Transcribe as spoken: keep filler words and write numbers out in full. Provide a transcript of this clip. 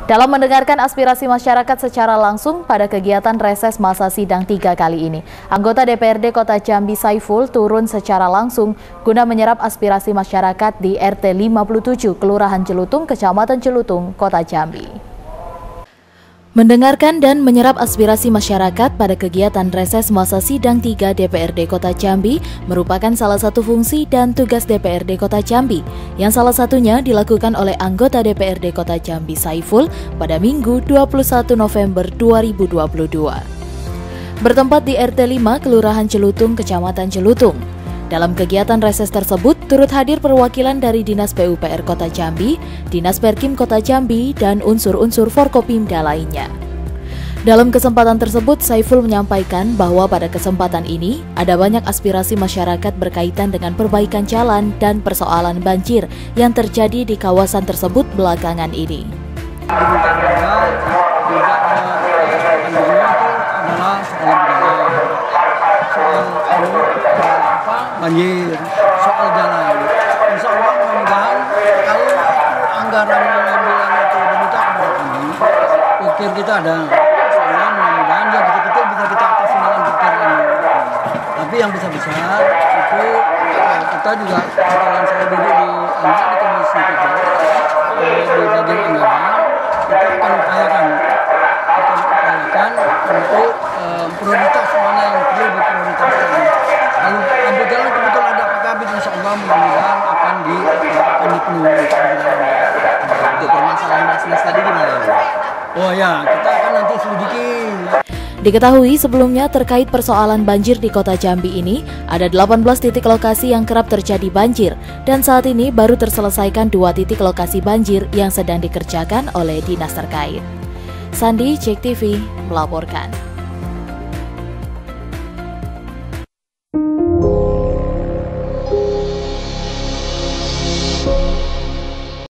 Dalam mendengarkan aspirasi masyarakat secara langsung pada kegiatan reses masa sidang tiga kali ini, anggota D P R D Kota Jambi Saiful turun secara langsung guna menyerap aspirasi masyarakat di R T lima puluh tujuh Kelurahan Celutung, Kecamatan Celutung, Kota Jambi. Mendengarkan dan menyerap aspirasi masyarakat pada kegiatan reses masa sidang tiga D P R D Kota Jambi merupakan salah satu fungsi dan tugas D P R D Kota Jambi, yang salah satunya dilakukan oleh anggota D P R D Kota Jambi Saiful pada Minggu dua puluh satu November dua ribu dua puluh dua. Bertempat di R T lima Kelurahan Celutung, Kecamatan Celutung. Dalam kegiatan reses tersebut turut hadir perwakilan dari Dinas P U P R Kota Jambi, Dinas Perkim Kota Jambi, dan unsur-unsur Forkopimda lainnya. Dalam kesempatan tersebut, Saiful menyampaikan bahwa pada kesempatan ini ada banyak aspirasi masyarakat berkaitan dengan perbaikan jalan dan persoalan banjir yang terjadi di kawasan tersebut belakangan ini. Banjir, soal jalan. Insya Allah mudah-mudahan kalau anggaran pengambilan itu diminta kepada kami, pikir kita ada. Soalnya mudah-mudahan yang kecil-kecil bisa kita atasi dengan pikir ini. Tapi yang besar-besar itu kita juga setelah saya duduk di anak di komisi tiga di bagian anggaran, kita akan upayakan, kita upayakan untuk um, prioritas mana yang perlu diprioritaskan. Lalu ambil jalan kebetulan ada Pak Kabit, insya Allah mudah-mudahan akan di akan dipenuhi. Untuk permasalahan Basnas tadi gimana? Oh ya, kita akan nanti selidiki. Diketahui sebelumnya terkait persoalan banjir di Kota Jambi ini, ada delapan belas titik lokasi yang kerap terjadi banjir, dan saat ini baru terselesaikan dua titik lokasi banjir yang sedang dikerjakan oleh dinas terkait. Sandi, Cek T V, melaporkan.